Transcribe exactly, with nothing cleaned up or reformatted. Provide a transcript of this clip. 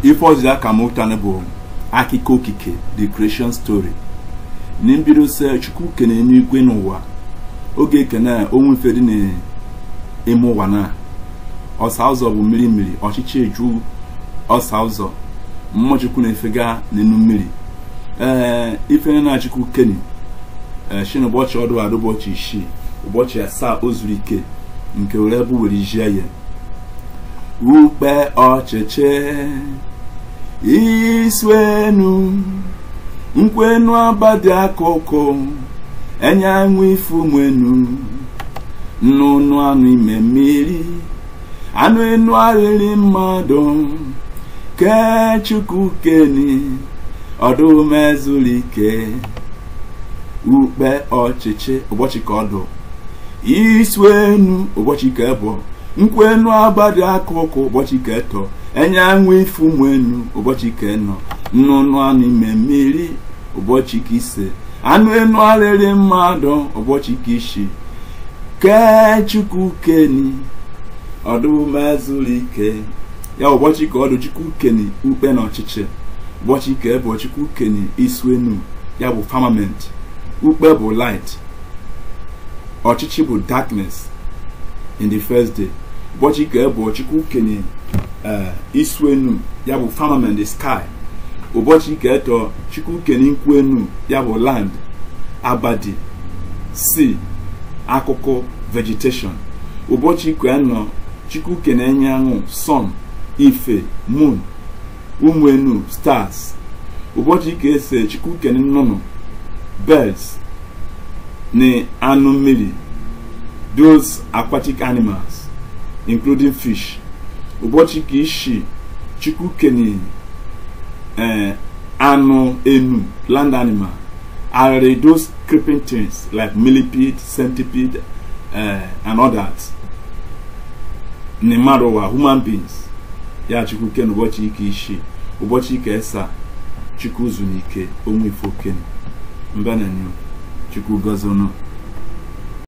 ife ọzọ ka mụtane bụ akụkọ okike, the creation story. N'imbido se Chukwu kene n'igwe n'ụwa oge ekene onwe ife dị n'ime ụwa na ọsa ụzọ bụ mmiri mmiri ọchịchị eju ọsa ụzọ mmụọ Chukwu na-efega n'enu mmiri ee ife na Chukwu keni ee shi n'ụbọchị ọdụ adụ ụbọchị isii ụbọchị asaa o zuru ike nke were bụ were ijie ya ukpe ọchịchị iswenu nkwenu abadi akụkụ enye anwụ ifu mwenu nnụnụ anụ ime mmiri anụ enu arịrị mmadụ ke Chukwu keni ọdụ mezuru ike ukpe ọchịchị ụbọchị ka ọdụ iswenu ụbọchị ka ebo nkwenu abadi akụkụ ụbọchị ka eto enye anwụ ifu mwenu ụbọchị ka eno nnụnụ anụ ime mmiri ụbọchị ka ise anụ enu arịrị mmadụ ụbọchị ka isii ke Chukwu keni ọdụ mezuru ike ya ụbọchị ka ọdụ Chukwu keni ukpe na ọchịchị ụbọchị ka ebo Chukwu keni iswenu ya bụ firmament ukpe bụ light ọchịchị bụ darkness in the first day ụbọchị ka ebo Chukwu keni iswenu ya bụ firmament the sky ụbọchị ka eto Chukwu keni nkwenu ya bụ land abadi sea akụkụ vegetation ụbọchị ka eno Chukwu keni enyanwụ sun ife moon ụmụenu stars ụbọchị ka ese Chukwu keni nnụnụ birds na anụ mmiri those aquatic animals including fish ụbọchị ka ishi Chukwu keni uh, anụ enu land animal are those creeping things like millipede, centipede uh, and others nimarowa human beings ya Chukwu keni ụbọchị ka ishi ụbọchị ka esa Chukwu zuru ike onwe ifo keni mbenenyo Chukwu gozono.